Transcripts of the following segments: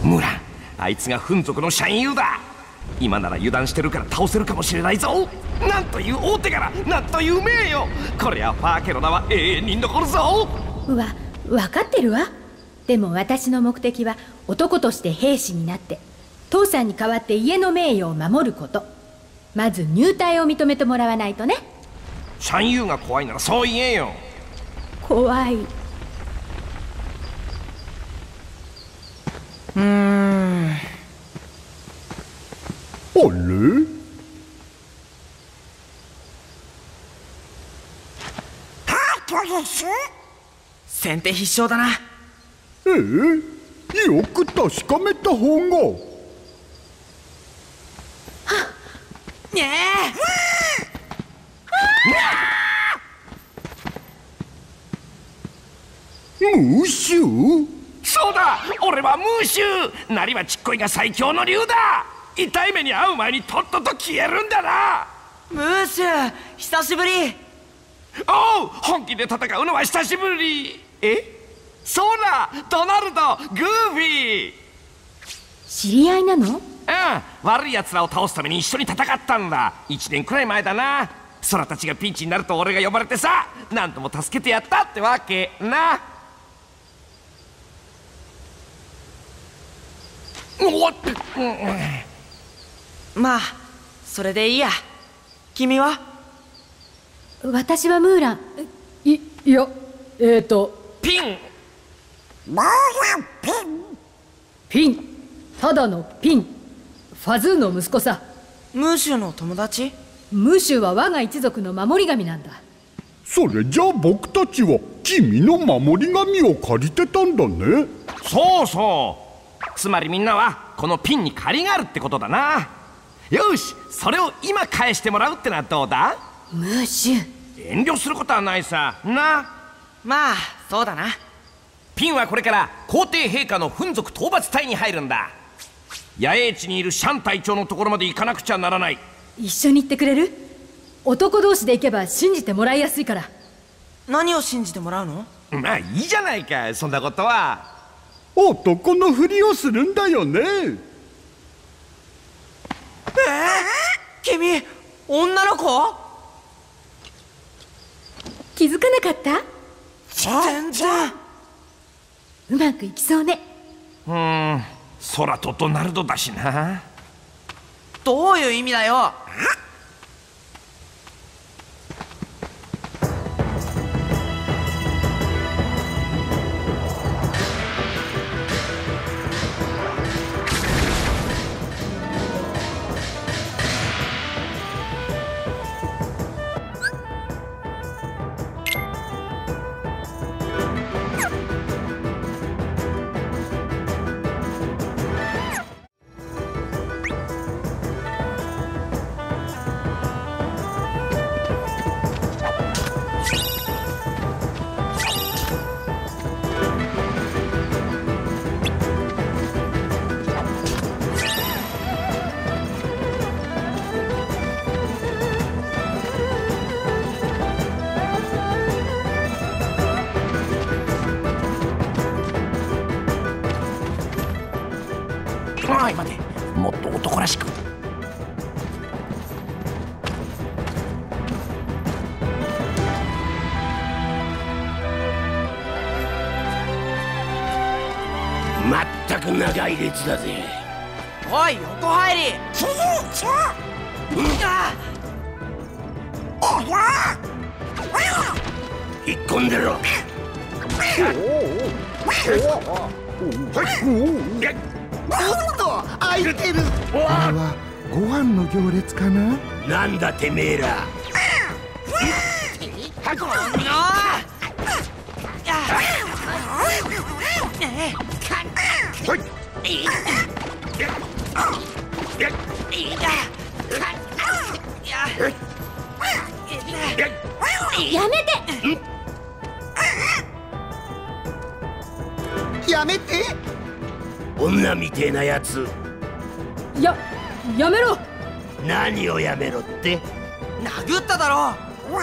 ムーラン、あいつがフン族の親友だ。今なら油断してるから倒せるかもしれないぞ。なんという大手柄、なんという名誉。こりゃファー家の名は永遠に残るぞ。 わかってるわ。でも私の目的は男として兵士になって父さんに代わって家の名誉を守ること。まず入隊を認めてもらわないとね。 親友が怖いならそう言えよ。 怖い。 あれ？ 先手必勝だな。 よく確かめた方が。 ねえ。ムーシュ？ そうだ、俺はムーシュ。なりはちっこいが最強の竜だ。痛い目に遭う前にとっとと消えるんだな。 ムーシュ、久しぶり。 おう、本気で戦うのは久しぶり。そうだ、ドナルド、グーフィー。 知り合いなの？ 悪い奴らを倒すために一緒に戦ったんだ。1年くらい前だな。空たちがピンチになると俺が呼ばれてさ、何度も助けてやったってわけな。 まあそれでいいや。君は？ 私はムーラン。いやピン。 モーランピン。ただのピン。ファズーの息子さ。 ムーシュの友達？ ムーシュは我が一族の守り神なんだ。 それじゃあ僕たちは君の守り神を借りてたんだね。 そうそう。つまりみんなはこのピンに借りがあるってことだな。よし、それを今返してもらうってのはどうだ？ ムーシュ。 遠慮することはないさな。 まあそうだな。 ピンはこれから皇帝陛下のフン族討伐隊に入るんだ。野営地にいるシャン隊長のところまで行かなくちゃならない。 一緒に行ってくれる？男同士で行けば信じてもらいやすいから。 何を信じてもらうの？ まあいいじゃないか、そんなことは。 男のふりをするんだよね。 君、女の子？ 気づかなかった？ 全然。 うまくいきそうね。 空とドナルドだしな。 どういう意味だよ。 おい待て、もっと男らしく。まったく長い列だぜ。 おい、横入り。 引っ込んでろ。 開いてる。 これはご飯の行列かな？ なんだてめえら。 やめて。 やめて。 女みてえなやつ。 やめろ。 何をやめろって？ 殴っただろ。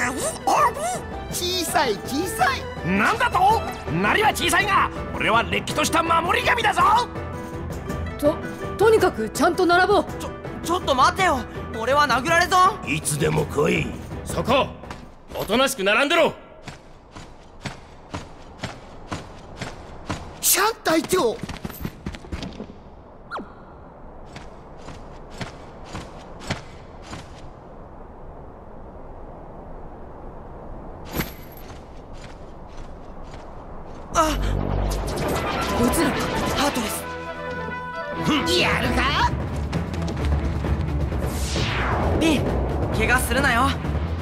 小さい小さい。 なんだと？なりは小さいが俺はれっきとした守り神だぞ。 とにかくちゃんと並ぼう。 ちょっと待てよ。俺は殴られぞ。 いつでも来い。そこおとなしく並んでろ。 シャン隊長。 あ、 こいつらハートレス。 やるか。 ピン、怪我するなよ。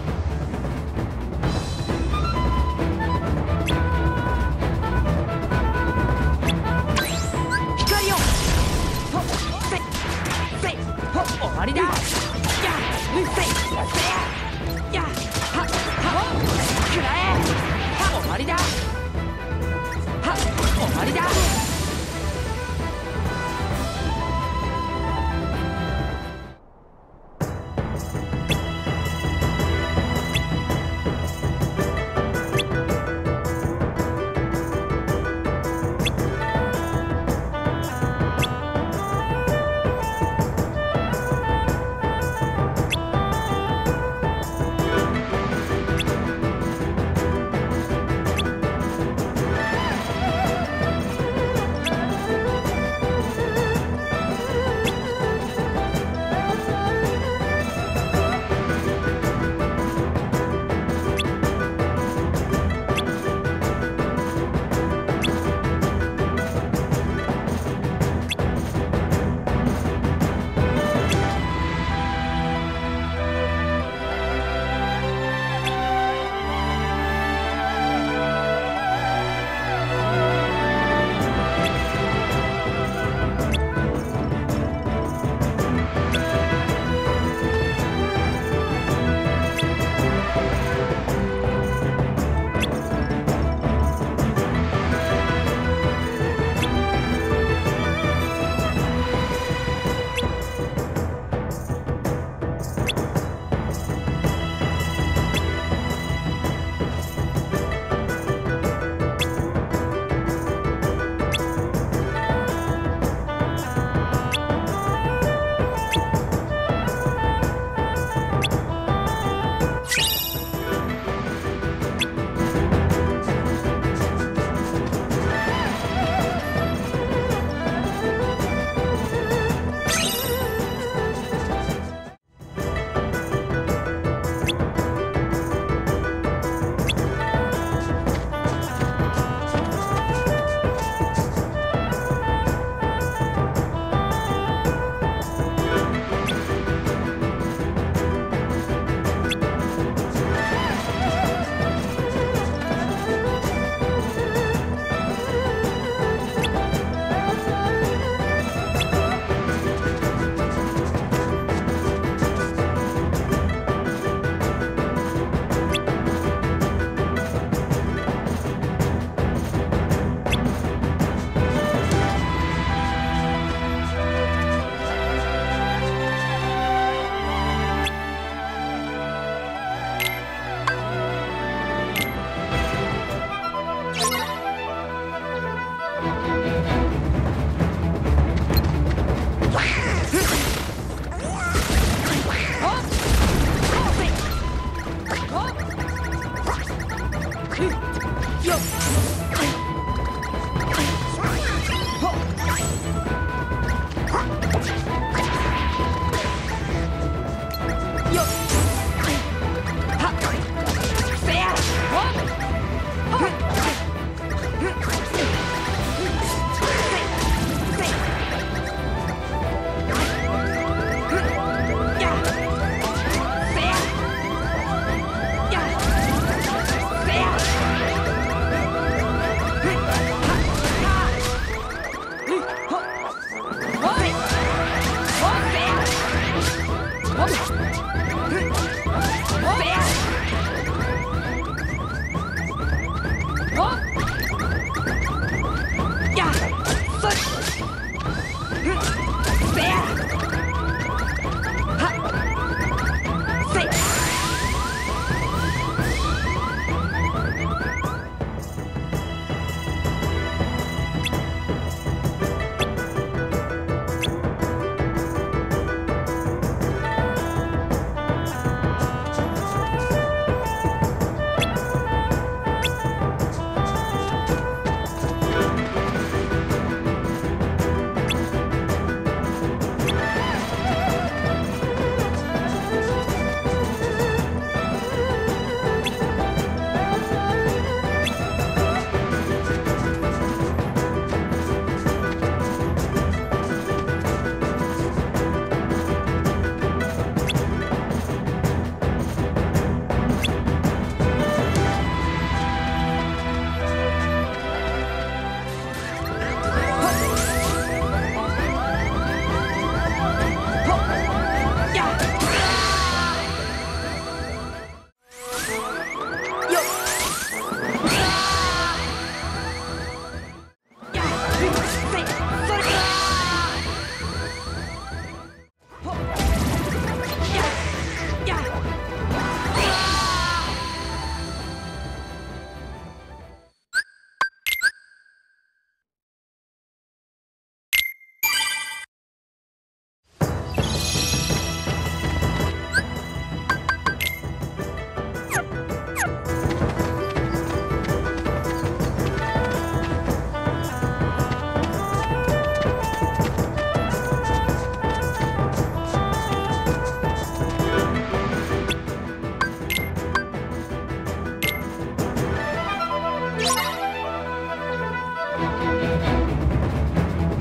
光よ。ほっ、せい、せい、ほっ、終わりだ。や、せい、せい、や、は、は、くらえ。は、終わりだ。は、終わりだ。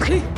っ